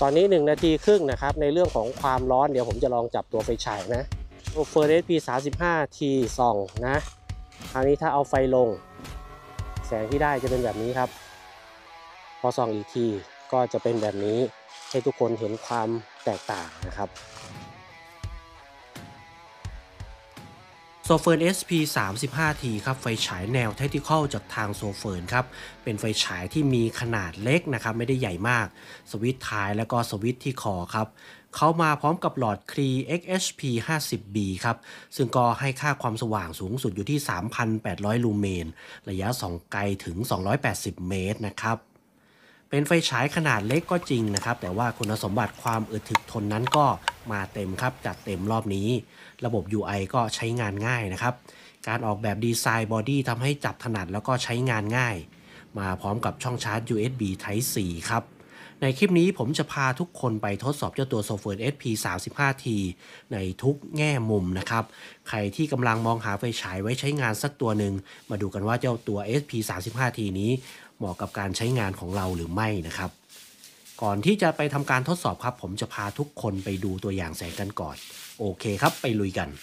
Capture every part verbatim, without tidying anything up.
ตอนนี้หนึ่งนาทีครึ่งนะครับในเรื่องของความร้อนเดี๋ยวผมจะลองจับตัวไฟฉายนะโอเฟอร์เอสพีสามสิบห้าทีส่องนะคราวนี้ถ้าเอาไฟลงแสงที่ได้จะเป็นแบบนี้ครับพอส่องอีกทีก็จะเป็นแบบนี้ให้ทุกคนเห็นความแตกต่างนะครับโซเฟิร์น เอส พี สามสิบห้าที ครับไฟฉายแนว Tactical จากทางโซเฟิร์นครับเป็นไฟฉายที่มีขนาดเล็กนะครับไม่ได้ใหญ่มากสวิตช์ท้ายแล้วก็สวิตช์ที่คอครับเขามาพร้อมกับหลอด Cree เอ็กซ์ เอช พี ห้าสิบ บี ครับซึ่งก็ให้ค่าความสว่างสูงสุดอยู่ที่ สามพันแปดร้อย ลูเมนระยะส่องไกลถึงสองร้อยแปดสิบเมตรนะครับเป็นไฟฉายขนาดเล็กก็จริงนะครับแต่ว่าคุณสมบัติความอึดถึกทนนั้นก็มาเต็มครับจัดเต็มรอบนี้ระบบ ยู ไอ ก็ใช้งานง่ายนะครับการออกแบบดีไซน์บอดี้ทำให้จับถนัดแล้วก็ใช้งานง่ายมาพร้อมกับช่องชาร์จ ยู เอส บี Type ซี ครับในคลิปนี้ผมจะพาทุกคนไปทดสอบเจ้าตัว โซเฟิร์น เอส พี สามสิบห้าที ในทุกแง่มุมนะครับใครที่กำลังมองหาไฟฉายไว้ใช้งานสักตัวหนึ่งมาดูกันว่าเจ้าตัว เอส พี สามสิบห้าที นี้เหมาะกับการใช้งานของเราหรือไม่นะครับก่อนที่จะไปทำการทดสอบครับผมจะพาทุกคนไปดูตัวอย่างแสงกันก่อนโอเคครับไปลุยกัน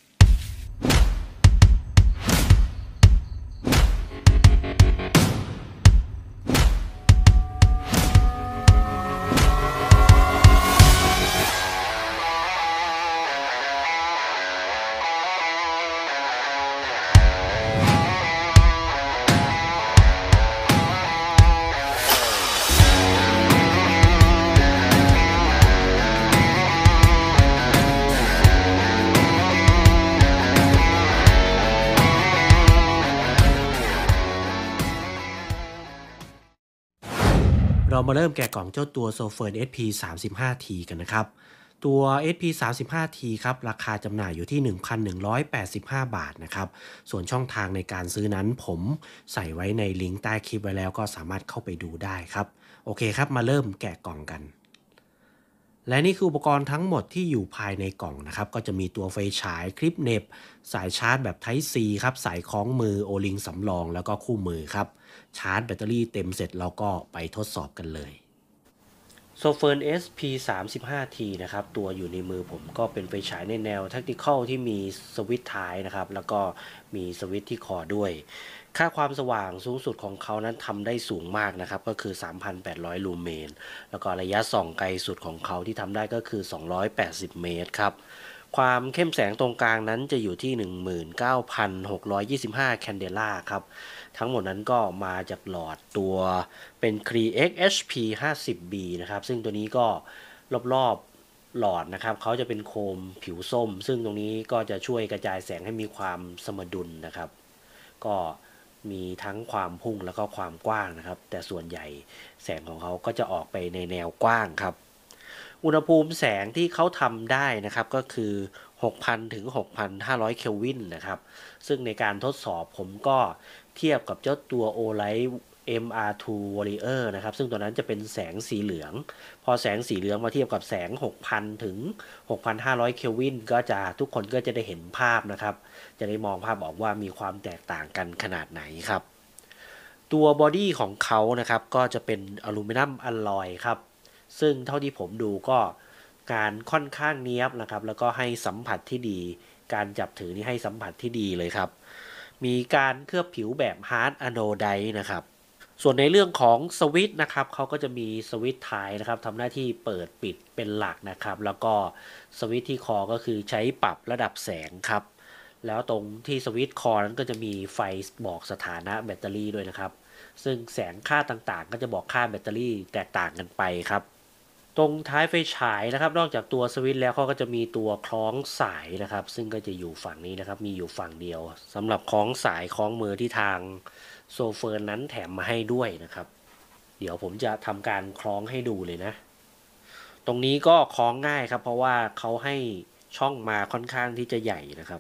เรามาเริ่มแกะกล่องเจ้าตัว โซเฟิร์น เอส พี สามสิบห้าที กันนะครับตัว เอส พี สามสิบห้าที ครับราคาจำหน่ายอยู่ที่ หนึ่งพันหนึ่งร้อยแปดสิบห้า บาทนะครับส่วนช่องทางในการซื้อนั้นผมใส่ไว้ในลิงก์ใต้คลิปไว้แล้วก็สามารถเข้าไปดูได้ครับโอเคครับมาเริ่มแกะกล่องกันและนี่คืออุปกรณ์ทั้งหมดที่อยู่ภายในกล่องนะครับก็จะมีตัวไฟฉายคลิปเน็บสายชาร์จแบบ Type C ครับสายคล้องมือโอลิงสำรองแล้วก็คู่มือครับชาร์จแบตเตอรี่เต็มเสร็จเราก็ไปทดสอบกันเลยโซเฟิร์น เอส พี สามสิบห้าที นะครับตัวอยู่ในมือผมก็เป็นไฟฉายในแนว Tactical ที่มีสวิตช์ท้ายนะครับแล้วก็มีสวิตช์ที่คอด้วยค่าความสว่างสูงสุดของเขานั้นทำได้สูงมากนะครับก็คือ สามพันแปดร้อย ลูเมนแล้วก็ระยะส่องไกลสุดของเขาที่ทำได้ก็คือสองร้อยแปดสิบเมตรครับความเข้มแสงตรงกลางนั้นจะอยู่ที่ หนึ่งหมื่นเก้าพันหกร้อยยี่สิบห้า แคนเดล่าครับทั้งหมดนั้นก็มาจากหลอดตัวเป็น Cree เอ็กซ์ เอช พี ห้าสิบ บี นะครับซึ่งตัวนี้ก็รอบๆหลอดนะครับเขาจะเป็นโคมผิวส้มซึ่งตรงนี้ก็จะช่วยกระจายแสงให้มีความสมดุลนะครับก็มีทั้งความพุ่งแล้วก็ความกว้างนะครับแต่ส่วนใหญ่แสงของเขาก็จะออกไปในแนวกว้างครับอุณหภูมิแสงที่เขาทำได้นะครับก็คือ หกพัน ถึง หกพันห้าร้อย เคลวินนะครับซึ่งในการทดสอบผมก็เทียบกับเจ้าตัว โอไลท์ เอ็ม อาร์ ทู Warrior นะครับซึ่งตัวนั้นจะเป็นแสงสีเหลืองพอแสงสีเหลืองมาเทียบกับแสง หกพัน ถึง หกพันห้าร้อย เคลวินก็จะทุกคนก็จะได้เห็นภาพนะครับจะได้มองภาพออกว่ามีความแตกต่างกันขนาดไหนครับตัวบอดี้ของเขานะครับก็จะเป็นอลูมิเนียมอลลอยครับซึ่งเท่าที่ผมดูก็การค่อนข้างเนียบนะครับแล้วก็ให้สัมผัสที่ดีการจับถือนี่ให้สัมผัสที่ดีเลยครับมีการเคลือบผิวแบบฮาร์ดอะโนไดนะครับส่วนในเรื่องของสวิตช์นะครับเขาก็จะมีสวิตช์ท้ายนะครับทำหน้าที่เปิดปิดเป็นหลักนะครับแล้วก็สวิตช์ที่คอก็คือใช้ปรับระดับแสงครับแล้วตรงที่สวิตช์คอนั้นก็จะมีไฟบอกสถานะแบตเตอรี่ด้วยนะครับซึ่งแสงค่าต่างๆก็จะบอกค่าแบตเตอรี่แตกต่างกันไปครับตรงท้ายไฟฉายนะครับนอกจากตัวสวิตช์แล้วเขาก็จะมีตัวคล้องสายนะครับซึ่งก็จะอยู่ฝั่งนี้นะครับมีอยู่ฝั่งเดียวสำหรับคล้องสายคล้องมือที่ทางโซเฟิร์นนั้นแถมมาให้ด้วยนะครับเดี๋ยวผมจะทำการคล้องให้ดูเลยนะตรงนี้ก็คล้องง่ายครับเพราะว่าเขาให้ช่องมาค่อนข้างที่จะใหญ่นะครับ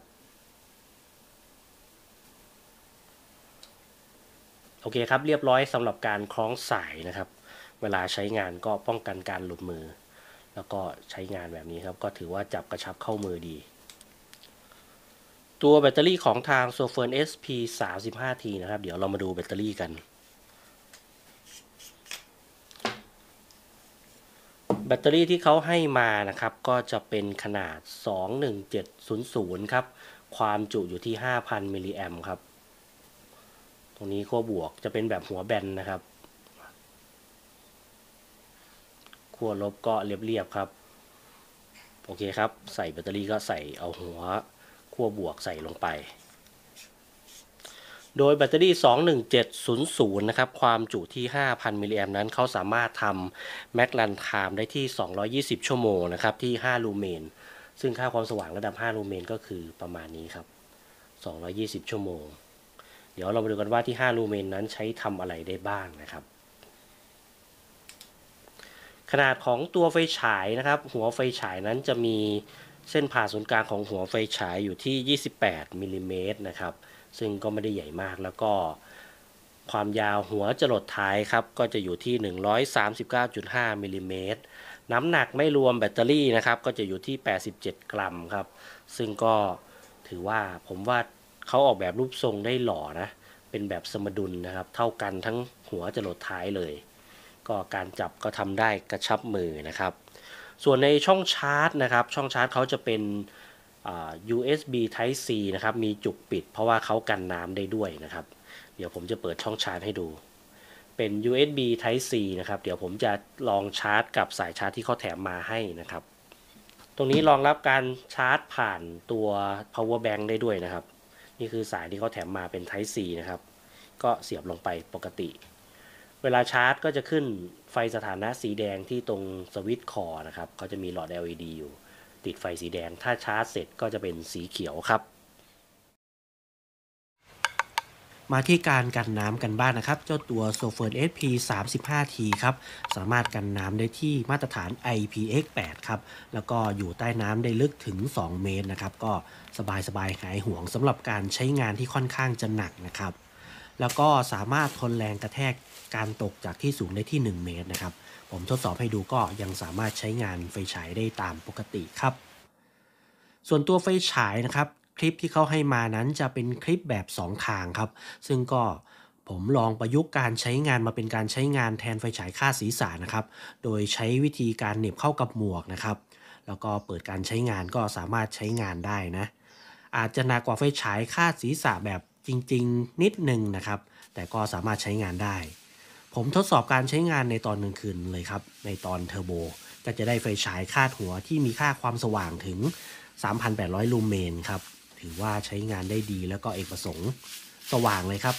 โอเคครับเรียบร้อยสำหรับการคล้องสายนะครับเวลาใช้งานก็ป้องกันการหลุดมือแล้วก็ใช้งานแบบนี้ครับก็ถือว่าจับกระชับเข้ามือดีตัวแบตเตอรี่ของทาง โซเฟิร์น เอส พี สามสิบห้าที นะครับเดี๋ยวเรามาดูแบตเตอรี่กันแบตเตอรี่ที่เขาให้มานะครับก็จะเป็นขนาดสองหนึ่งเจ็ดศูนย์ศูนย์ครับความจุอยู่ที่ ห้าพัน มิลลิแอมป์ครับตรงนี้ขั้วบวกจะเป็นแบบหัวแบนนะครับขั้วลบก็เรียบๆครับโอเคครับใส่แบตเตอรี่ก็ใส่เอาหัวขั้วบวกใส่ลงไปโดยแบตเตอรี่สองหนึ่งเจ็ดศูนย์ศูนย์นะครับความจุที่ ห้าพัน มิลลิแอมป์นั้นเขาสามารถทำแม็กรันไทม์ได้ที่สองร้อยยี่สิบชั่วโมงนะครับที่ห้าลูเมนซึ่งค่าความสว่างระดับห้าลูเมนก็คือประมาณนี้ครับสองร้อยยี่สิบชั่วโมงเดี๋ยวเรามาดูกันว่าที่ห้าลูเมนนั้นใช้ทำอะไรได้บ้างนะครับขนาดของตัวไฟฉายนะครับหัวไฟฉายนั้นจะมีเส้นผ่าศูนย์กลางของหัวไฟฉายอยู่ที่ยี่สิบแปดมิลลิเมตรนะครับซึ่งก็ไม่ได้ใหญ่มากแล้วก็ความยาวหัวจรดท้ายครับก็จะอยู่ที่ หนึ่งร้อยสามสิบเก้าจุดห้า มิลลิเมตรน้ำหนักไม่รวมแบตเตอรี่นะครับก็จะอยู่ที่แปดสิบเจ็ดกรัมครับซึ่งก็ถือว่าผมว่าเขาออกแบบรูปทรงได้หล่อนะเป็นแบบสมดุลนะครับเท่ากันทั้งหัวจรดท้ายเลยก็การจับก็ทำได้กระชับมือนะครับส่วนในช่องชาร์จนะครับช่องชาร์จเขาจะเป็น ยู เอส บี Type C นะครับมีจุกปิดเพราะว่าเขากันน้ำได้ด้วยนะครับเดี๋ยวผมจะเปิดช่องชาร์จให้ดูเป็น ยู เอส บี Type C นะครับเดี๋ยวผมจะลองชาร์จกับสายชาร์จที่เขาแถมมาให้นะครับตรงนี้รองรับการชาร์จผ่านตัว power bank ได้ด้วยนะครับนี่คือสายที่เขาแถมมาเป็น Type C นะครับก็เสียบลงไปปกติเวลาชาร์จก็จะขึ้นไฟสถานะสีแดงที่ตรงสวิตช์คอนะครับเขาจะมีหลอด แอล อี ดี อยู่ติดไฟสีแดงถ้าชาร์จเสร็จก็จะเป็นสีเขียวครับมาที่การกันน้ำกันบ้าง น, นะครับเจ้าตัว Sofirn เอส พี สามสิบห้า ที ครับสามารถกันน้ำได้ที่มาตรฐาน ไอ พี เอ็กซ์ แปด ครับแล้วก็อยู่ใต้น้ำได้ลึกถึงสองเมตรนะครับก็สบายๆหายห่วงสำหรับการใช้งานที่ค่อนข้างจะหนักนะครับแล้วก็สามารถทนแรงกระแทกการตกจากที่สูงได้ที่หนึ่งเมตรนะครับผมทดสอบให้ดูก็ยังสามารถใช้งานไฟฉายได้ตามปกติครับส่วนตัวไฟฉายนะครับคลิปที่เขาให้มานั้นจะเป็นคลิปแบบสองทางครับซึ่งก็ผมลองประยุกต์การใช้งานมาเป็นการใช้งานแทนไฟฉายคาดศีรษะนะครับโดยใช้วิธีการเหน็บเข้ากับหมวกนะครับแล้วก็เปิดการใช้งานก็สามารถใช้งานได้นะอาจจะหนักกว่าไฟฉายคาดศีรษะแบบจริงๆนิดนึงนะครับแต่ก็สามารถใช้งานได้ผมทดสอบการใช้งานในตอนกลางคืนเลยครับในตอนเทอร์โบก็จะได้ไฟฉายคาดหัวที่มีค่าความสว่างถึง สามพันแปดร้อย ลูเมนครับถือว่าใช้งานได้ดีแล้วก็เอกประสงค์สว่างเลยครับ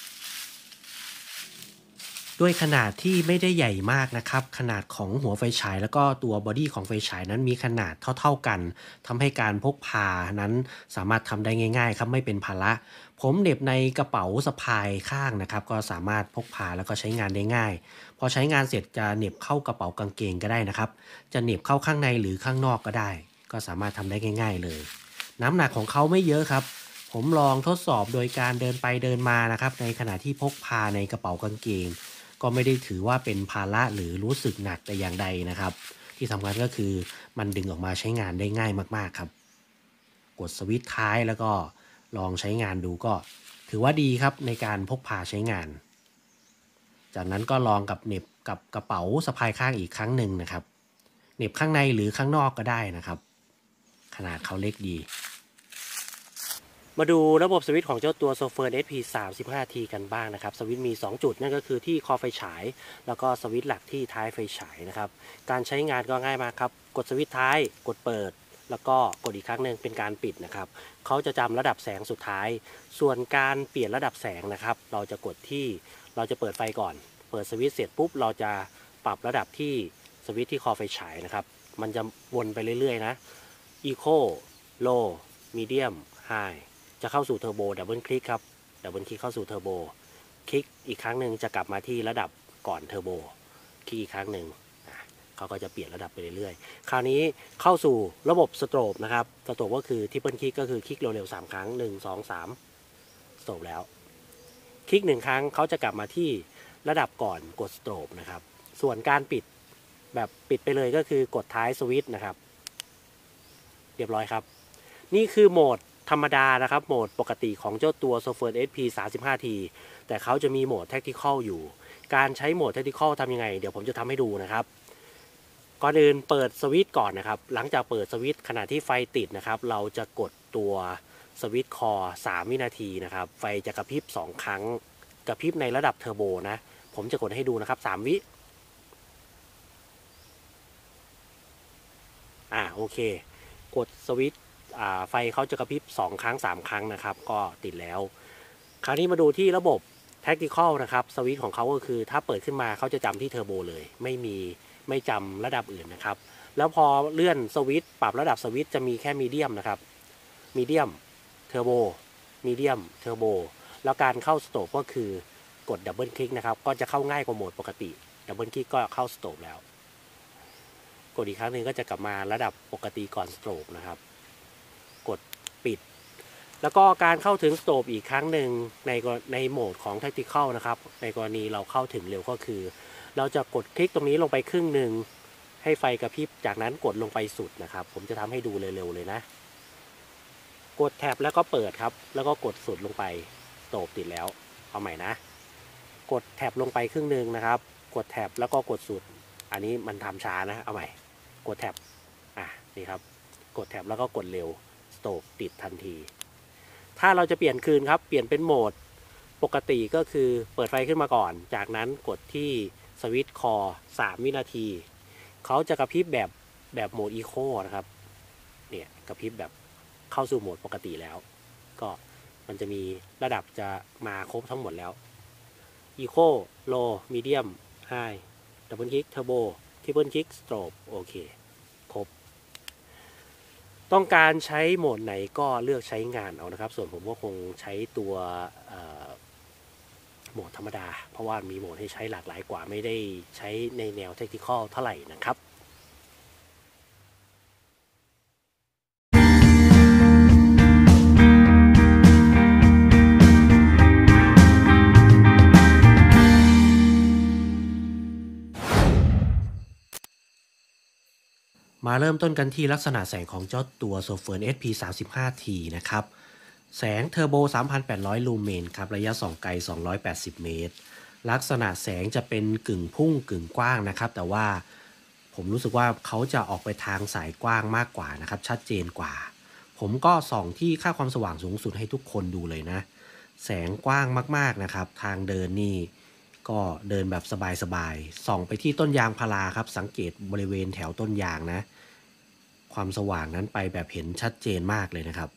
ด้วยขนาดที่ไม่ได้ใหญ่มากนะครับขนาดของหัวไฟฉายแล้วก็ตัวบอดี้ของไฟฉายนั้นมีขนาดเท่าๆกันทำให้การพกพานั้นสามารถทำได้ง่ายๆครับไม่เป็นภาระผมเหน็บในกระเป๋าสะพายข้างนะครับก็สามารถพกพาแล้วก็ใช้งานได้ง่ายพอใช้งานเสร็จจะเหน็บเข้ากระเป๋ากางเกงก็ได้นะครับจะเหน็บเข้าข้างในหรือข้างนอกก็ได้ก็สามารถทำได้ง่ายๆเลยน้ำหนักของเขาไม่เยอะครับผมลองทดสอบโดยการเดินไปเดินมานะครับในขณะที่พกพาในกระเป๋ากางเกงก็ไม่ได้ถือว่าเป็นภาระหรือรู้สึกหนักแต่อย่างใดนะครับที่สำคัญก็คือมันดึงออกมาใช้งานได้ง่ายมากๆครับกดสวิตช์ท้ายแล้วก็ลองใช้งานดูก็ถือว่าดีครับในการพกพาใช้งานจากนั้นก็ลองกับเหน็บกับกระเป๋าสะพายข้างอีกครั้งหนึ่งนะครับเหน็บข้างในหรือข้างนอกก็ได้นะครับขนาดเขาเล็กดีมาดูระบบสวิตช์ของเจ้าตัว Sofirn เอส พี สามสิบห้า ที กันบ้างนะครับสวิตช์มีสองจุดนั่นก็คือที่คอไฟฉายแล้วก็สวิตช์หลักที่ท้ายไฟฉายนะครับการใช้งานก็ง่ายมากครับกดสวิตช์ท้ายกดเปิดแล้วก็กดอีกครั้งหนึ่งเป็นการปิดนะครับเขาจะจำระดับแสงสุดท้ายส่วนการเปลี่ยนระดับแสงนะครับเราจะกดที่เราจะเปิดไฟก่อนเปิดสวิตช์เสร็จปุ๊บเราจะปรับระดับที่สวิตช์ที่คอไฟฉายนะครับมันจะวนไปเรื่อยๆนะ Eco Low Medium Highจะเข้าสู่เทอร์โบดับเบิลคลิกครับดับเบิลคลิกเข้าสู่เทอร์โบคลิกอีกครั้งหนึ่งจะกลับมาที่ระดับก่อนเทอร์โบคลิกอีกครั้งหนึ่งเขาก็จะเปลี่ยนระดับไปเรื่อยๆคราวนี้เข้าสู่ระบบสโตรบนะครับสโตรบก็คือทริปเปิลคลิกก็คือคลิกเร็วๆสามครั้งหนึ่ง สอง สามสโตรบแล้วคลิกหนึ่งครั้งเขาจะกลับมาที่ระดับก่อนกดสโตรบนะครับส่วนการปิดแบบปิดไปเลยก็คือกดท้ายสวิตช์นะครับเรียบร้อยครับนี่คือโหมดธรรมดานะครับโหมดปกติของเจ้าตัว Sofirn เอส พี สามสิบห้า ที แต่เขาจะมีโหมด Tactical อยู่การใช้โหมด Tactical ทำยังไงเดี๋ยวผมจะทำให้ดูนะครับก่อนอื่นเปิดสวิตช์ก่อนนะครับหลังจากเปิดสวิตช์ขณะที่ไฟติดนะครับเราจะกดตัวสวิตช์คอสามวินาทีนะครับไฟจะกระพริบสองครั้งกระพริบในระดับเทอร์โบนะผมจะกดให้ดูนะครับสามวิอ่าโอเคกดสวิตช์อ่าไฟเขาจะกระพริบสองครั้งสามครั้งนะครับก็ติดแล้วคราวนี้มาดูที่ระบบ Tactical นะครับสวิตช์ของเขาก็คือถ้าเปิดขึ้นมาเขาจะจำที่เทอร์โบเลยไม่มีไม่จำระดับอื่นนะครับแล้วพอเลื่อนสวิตช์ปรับระดับสวิตช์จะมีแค่มีเดียมนะครับมีเดียมเทอร์โบมีเดียมเทอร์โบแล้วการเข้าสโตปก็คือกดดับเบิลคลิกนะครับก็จะเข้าง่ายกว่าโหมดปกติดับเบิลคลิกก็เข้าสโตปแล้วกดอีกครั้งหนึ่งก็จะกลับมาระดับปกติก่อนสโตรกนะครับกดปิดแล้วก็การเข้าถึงสโตปอีกครั้งหนึ่งในในโหมดของ Tactical นะครับในกรณีเราเข้าถึงเร็วก็คือเราจะกดคลิกตรงนี้ลงไปครึ่งหนึ่งให้ไฟกระพริบจากนั้นกดลงไปสุดนะครับผมจะทำให้ดูเร็วๆเลยนะกดแท็บแล้วก็เปิดครับแล้วก็กดสุดลงไปสโตปติดแล้วเอาใหม่นะกดแท็บลงไปครึ่งหนึ่งนะครับกดแท็บแล้วก็กดสุดอันนี้มันทำช้านะเอาใหม่กดแท็บอ่ะนี่ครับกดแท็บแล้วก็กดเร็วสโตปติดทันทีถ้าเราจะเปลี่ยนคืนครับเปลี่ยนเป็นโหมดปกติก็คือเปิดไฟขึ้นมาก่อนจากนั้นกดที่สวิตช์คอสามวินาทีเขาจะกระพริบแบบแบบโหมดอีโคนะครับเนี่ยกระพริบแบบเข้าสู่โหมดปกติแล้วก็มันจะมีระดับจะมาครบทั้งหมดแล้วอีโคโลมีเดียมไฮดับเบิลคลิกเทอร์โบทริปเปิลคลิกสโตรบโอเคครบต้องการใช้โหมดไหนก็เลือกใช้งานเอานะครับส่วนผมก็คงใช้ตัวโหมดธรรมดาเพราะว่ามีโหมดให้ใช้หลากหลายกว่าไม่ได้ใช้ในแนว Tactical เท่าไหร่นะครับมาเริ่มต้นกันที่ลักษณะแสงของเจ้าตัว Sofern เอส พี สามสิบห้า ที นะครับแสงเทอร์โบ สามพันแปดร้อย ลูเมนครับระยะส่องไกล สองร้อยแปดสิบ เมตร ลักษณะแสงจะเป็นกึ่งพุ่งกึ่งกว้างนะครับแต่ว่าผมรู้สึกว่าเขาจะออกไปทางสายกว้างมากกว่านะครับชัดเจนกว่าผมก็ส่องที่ค่าความสว่างสูงสุดให้ทุกคนดูเลยนะแสงกว้างมากๆนะครับทางเดินนี่ก็เดินแบบสบายๆส่องไปที่ต้นยางพาราครับสังเกตบริเวณแถวต้นยางนะความสว่างนั้นไปแบบเห็นชัดเจนมากเลยนะครับ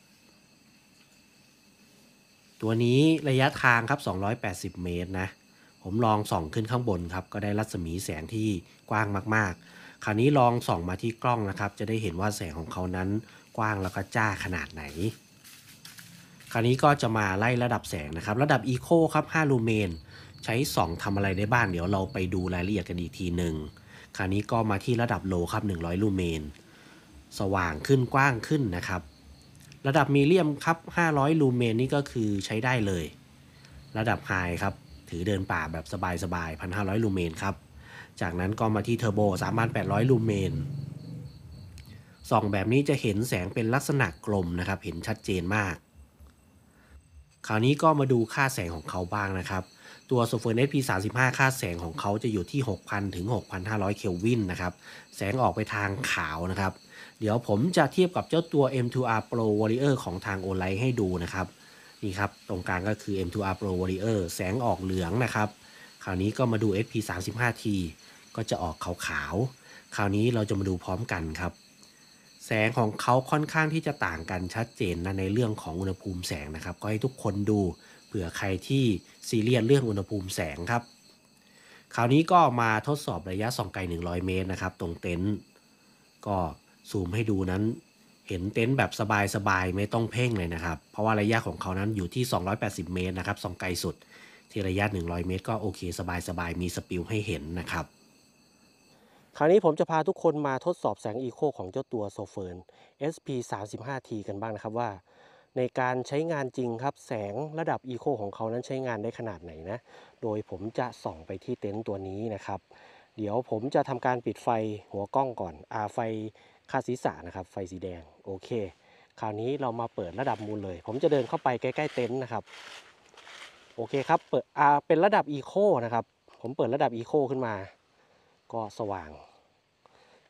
ตัวนี้ระยะทางครับสองร้อยแปดสิบเมตรนะผมลองส่องขึ้นข้างบนครับก็ได้รัศมีแสงที่กว้างมากๆคราวนี้ลองส่องมาที่กล้องนะครับจะได้เห็นว่าแสงของเขานั้นกว้างแล้วก็จ้าขนาดไหนคราวนี้ก็จะมาไล่ระดับแสงนะครับระดับ Eco ครับห้าลูเมนใช้ส่องทำอะไรได้บ้างเดี๋ยวเราไปดูรายละเอียดกันอีกทีหนึ่งคราวนี้ก็มาที่ระดับ Low ครับหนึ่งร้อยลูเมนสว่างขึ้นกว้างขึ้นนะครับระดับมีเดียมครับห้าร้อยลูเมนนี่ก็คือใช้ได้เลยระดับไฮครับถือเดินป่าแบบสบายๆ หนึ่งพันห้าร้อย ลูเมนครับจากนั้นก็มาที่เทอร์โบ สามพันแปดร้อย ลูเมนส่องแบบนี้จะเห็นแสงเป็นลักษณะกลมนะครับเห็นชัดเจนมากคราวนี้ก็มาดูค่าแสงของเขาบ้างนะครับตัว Sofern เอส พี สามสิบห้า ค่าแสงของเขาจะอยู่ที่ หกพัน ถึง หกพันห้าร้อย เคลวินนะครับแสงออกไปทางขาวนะครับเดี๋ยวผมจะเทียบกับเจ้าตัว เอ็ม ทู อาร์ Pro Warrior ของทาง Olight ให้ดูนะครับนี่ครับตรงกลางก็คือ เอ็ม ทู อาร์ Pro Warrior แสงออกเหลืองนะครับคราวนี้ก็มาดู เอส พี สามสิบห้า ที ก็จะออกขาวๆคราวนี้เราจะมาดูพร้อมกันครับแสงของเขาค่อนข้างที่จะต่างกันชัดเจนนะในเรื่องของอุณหภูมิแสงนะครับก็ให้ทุกคนดูเผื่อใครที่ซีเรียสเรื่องอุณหภูมิแสงครับคราวนี้ก็มาทดสอบระยะส่องไกลหนึ่งร้อยเมตรนะครับตรงเต็นท์ก็ซูมให้ดูนั้นเห็นเต็นท์แบบสบายๆไม่ต้องเพ่งเลยนะครับเพราะว่าระยะของเขานั้นอยู่ที่สองร้อยแปดสิบเมตรนะครับส่องไกลสุดที่ระยะหนึ่งร้อยเมตรก็โอเคสบายๆมีสปิลให้เห็นนะครับคราวนี้ผมจะพาทุกคนมาทดสอบแสงอีโคของเจ้าตัว Sofern เอส พี สามสิบห้า ที กันบ้างนะครับว่าในการใช้งานจริงครับแสงระดับอีโคของเขานั้นใช้งานได้ขนาดไหนนะโดยผมจะส่องไปที่เต็นท์ตัวนี้นะครับเดี๋ยวผมจะทำการปิดไฟหัวกล้องก่อนอ่าไฟคาดศีรษะนะครับไฟสีแดงโอเคคราวนี้เรามาเปิดระดับมูลเลยผมจะเดินเข้าไปใกล้ๆเต็นท์นะครับโอเคครับเปิดอ่าเป็นระดับอีโคนะครับผมเปิดระดับอีโคขึ้นมาก็สว่าง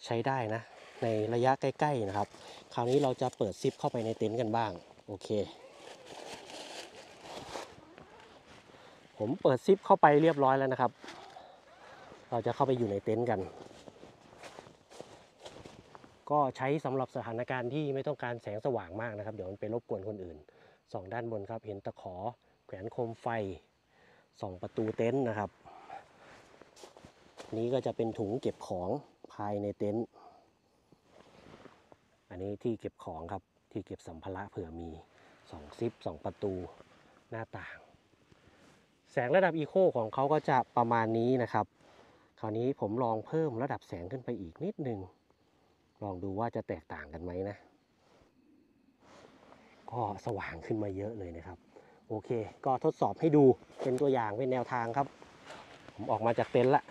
ใช้ได้นะในระยะใกล้ๆนะครับคราวนี้เราจะเปิดซิปเข้าไปในเต็นท์กันบ้างโอเคผมเปิดซิปเข้าไปเรียบร้อยแล้วนะครับเราจะเข้าไปอยู่ในเต็นท์กันก็ใช้สำหรับสถานการณ์ที่ไม่ต้องการแสงสว่างมากนะครับเดี๋ยวมันไปรบกวนคนอื่นส่องด้านบนครับเห็นตะขอแขวนโคมไฟส่องประตูเต็นท์นะครับนี้ก็จะเป็นถุงเก็บของภายในเต็นท์อันนี้ที่เก็บของครับที่เก็บสัมภาระเผื่อมีสองซิปสองประตูหน้าต่างแสงระดับอีโคของเขาก็จะประมาณนี้นะครับคราวนี้ผมลองเพิ่มระดับแสงขึ้นไปอีกนิดนึงลองดูว่าจะแตกต่างกันไหมนะก็สว่างขึ้นมาเยอะเลยนะครับโอเคก็ทดสอบให้ดูเป็นตัวอย่างเป็นแนวทางครับผมออกมาจากเต็นท์ละ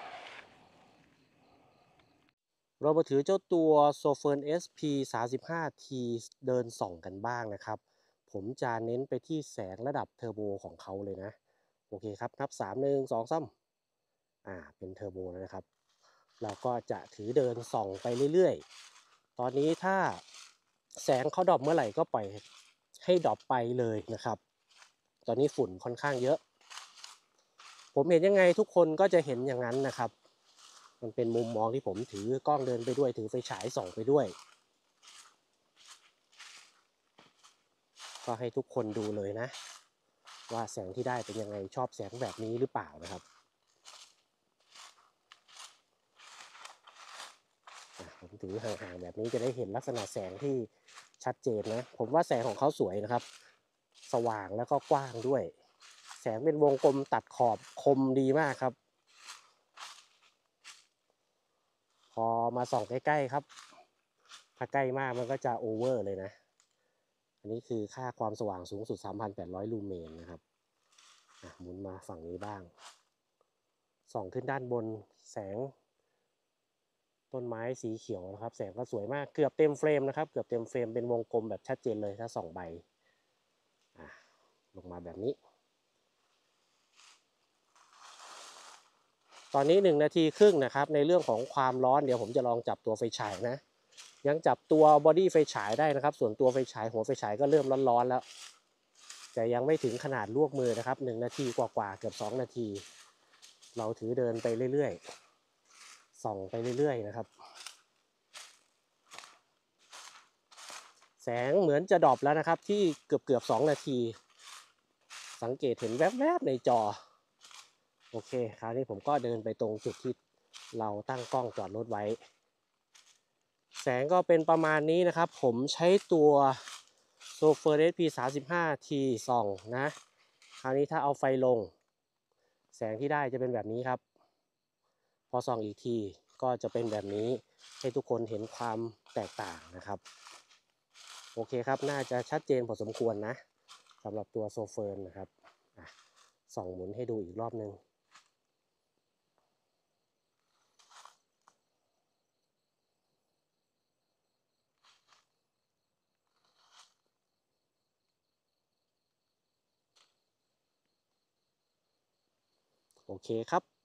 เรามาถือเจ้าตัว Sofern เอส พี สามสิบห้า ที เดินส่องกันบ้างนะครับผมจะเน้นไปที่แสงระดับเทอร์โบของเขาเลยนะโอเคครับนับสาม หนึ่ง สอง สามอ่าเป็นเทอร์โบแล้วนะครับเราก็จะถือเดินส่องไปเรื่อยๆตอนนี้ถ้าแสงเขาดรอปเมื่อไหร่ก็ปล่อยให้ดรอปไปเลยนะครับตอนนี้ฝุ่นค่อนข้างเยอะผมเห็นยังไงทุกคนก็จะเห็นอย่างนั้นนะครับมันเป็นมุมมองที่ผมถือกล้องเดินไปด้วยถือไฟฉายส่องไปด้วยก็ให้ทุกคนดูเลยนะว่าแสงที่ได้เป็นยังไงชอบแสงแบบนี้หรือเปล่านะครับผมถือห่างๆแบบนี้จะได้เห็นลักษณะแสงที่ชัดเจนนะผมว่าแสงของเขาสวยนะครับสว่างแล้วก็กว้างด้วยแสงเป็นวงกลมตัดขอบคมดีมากครับพอมาส่องใกล้ๆครับถ้าใกล้มากมันก็จะโอเวอร์เลยนะอันนี้คือค่าความสว่างสูงสุด สามพันแปดร้อย ลูเมนนะครับหมุนมาฝั่งนี้บ้างส่องขึ้นด้านบนแสงต้นไม้สีเขียวนะครับแสงก็สวยมากเกือบเต็มเฟรมนะครับเกือบเต็มเฟรมเป็นวงกลมแบบชัดเจนเลยถ้าส่องใบลงมาแบบนี้ตอนนี้หนึ่งนาทีครึ่งนะครับในเรื่องของความร้อนเดี๋ยวผมจะลองจับตัวไฟฉายนะยังจับตัวบอดี้ไฟฉายได้นะครับส่วนตัวไฟฉายหัวไฟฉายก็เริ่มร้อนๆแล้วแต่ยังไม่ถึงขนาดลวกมือนะครับหนึ่งนาทีกว่าๆเกือบสองนาทีเราถือเดินไปเรื่อยๆส่องไปเรื่อยๆนะครับแสงเหมือนจะดรอปแล้วนะครับที่เกือบเกือบสองนาทีสังเกตเห็นแวบๆในจอโอเคคราวนี้ผมก็เดินไปตรงจุดที่เราตั้งกล้องจอดรถไว้แสงก็เป็นประมาณนี้นะครับผมใช้ตัว Sofern เอส พี สามสิบห้า ที ส่องนะคราวนี้ถ้าเอาไฟลงแสงที่ได้จะเป็นแบบนี้ครับพอส่องอีกทีก็จะเป็นแบบนี้ให้ทุกคนเห็นความแตกต่างนะครับโอเคครับน่าจะชัดเจนพอสมควรนะสำหรับตัว Sofern นะครับส่องหมุนให้ดูอีกรอบนึงโอเคครับ